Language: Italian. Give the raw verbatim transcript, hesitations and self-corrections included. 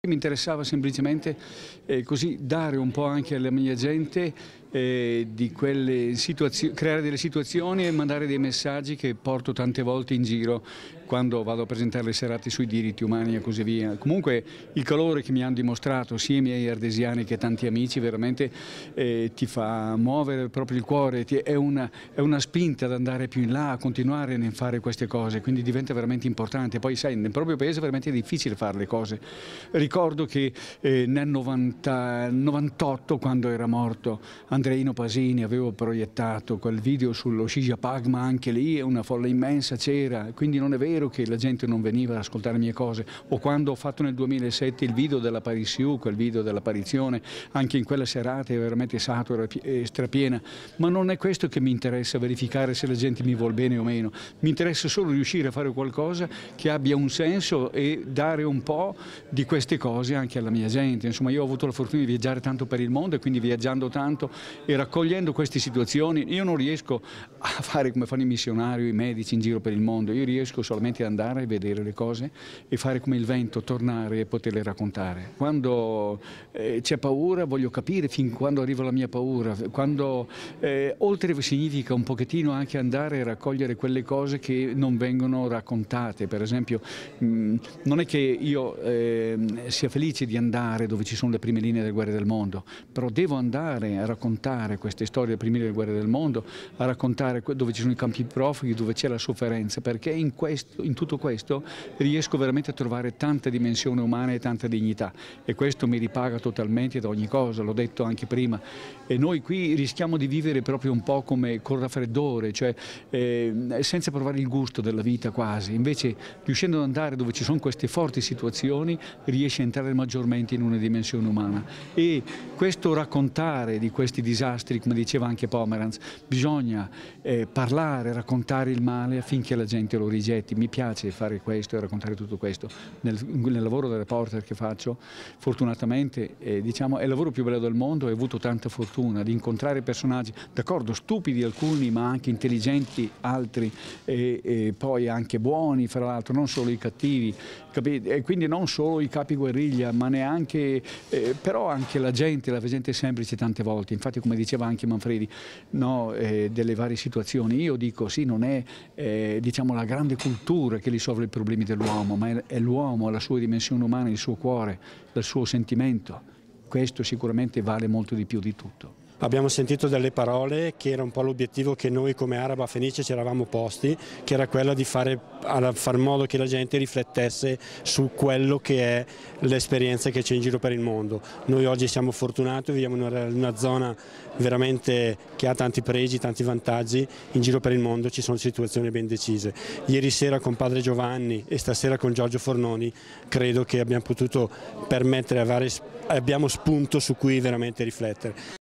Mi interessava semplicemente eh, così dare un po' anche alla mia gente eh, di quelle situazioni, creare delle situazioni e mandare dei messaggi che porto tante volte in giro quando vado a presentare le serate sui diritti umani e così via. Comunque il calore che mi hanno dimostrato sia i miei ardesiani che tanti amici veramente eh, ti fa muovere proprio il cuore, ti, è, una, è una spinta ad andare più in là, a continuare a fare queste cose, quindi diventa veramente importante. Poi sai, nel proprio paese è veramente difficile fare le cose. Ricordo che eh, nel novanta, novantotto, quando era morto Andreino Pasini, avevo proiettato quel video sullo Shija Pagma, anche lì una folla immensa c'era, quindi non è vero che la gente non veniva ad ascoltare le mie cose. O quando ho fatto nel duemilasette il video della Parisiu, quel video dell'apparizione, anche in quella serata è veramente satura e strapiena, ma non è questo che mi interessa, verificare se la gente mi vuol bene o meno, mi interessa solo riuscire a fare qualcosa che abbia un senso e dare un po' di queste cose anche alla mia gente. Insomma, io ho avuto la fortuna di viaggiare tanto per il mondo e quindi viaggiando tanto e raccogliendo queste situazioni io non riesco a fare come fanno i missionari o i medici in giro per il mondo, io riesco solamente ad andare e vedere le cose e fare come il vento, tornare e poterle raccontare. Quando eh, c'è paura voglio capire fin quando arriva la mia paura, quando eh, oltre significa un pochettino anche andare a raccogliere quelle cose che non vengono raccontate. Per esempio mh, non è che io eh, sia felice di andare dove ci sono le prime linee delle guerre del mondo, però devo andare a raccontare queste storie delle prime linee delle guerre del mondo, a raccontare dove ci sono i campi profughi, dove c'è la sofferenza, perché in, questo, in tutto questo riesco veramente a trovare tanta dimensione umana e tanta dignità, e questo mi ripaga totalmente da ogni cosa, l'ho detto anche prima. E noi qui rischiamo di vivere proprio un po' come col raffreddore, cioè eh, senza provare il gusto della vita quasi. Invece riuscendo ad andare dove ci sono queste forti situazioni riesce a entrare maggiormente in una dimensione umana, e questo raccontare di questi disastri, come diceva anche Pomeranz, bisogna eh, parlare, raccontare il male affinché la gente lo rigetti. Mi piace fare questo e raccontare tutto questo nel, nel lavoro da reporter che faccio. Fortunatamente eh, diciamo, è il lavoro più bello del mondo, ho avuto tanta fortuna di incontrare personaggi, d'accordo, stupidi alcuni ma anche intelligenti altri, e, e poi anche buoni fra l'altro, non solo i cattivi, capite? E quindi non solo i capi guerriglia, ma neanche, eh, però anche la gente, la gente semplice tante volte. Infatti, come diceva anche Manfredi, no, eh, delle varie situazioni, io dico sì, non è eh, diciamo la grande cultura che risolve i problemi dell'uomo, ma è, è l'uomo, la sua dimensione umana, il suo cuore, il suo sentimento. Questo sicuramente vale molto di più di tutto. Abbiamo sentito delle parole che era un po' l'obiettivo che noi come Araba Fenice ci eravamo posti, che era quello di fare, far modo che la gente riflettesse su quello che è l'esperienza che c'è in giro per il mondo. Noi oggi siamo fortunati, viviamo in una, una zona veramente che ha tanti pregi, tanti vantaggi, in giro per il mondo ci sono situazioni ben decise. Ieri sera con Padre Giovanni e stasera con Giorgio Fornoni credo che abbiamo potuto permettere, abbiamo spunto su cui veramente riflettere.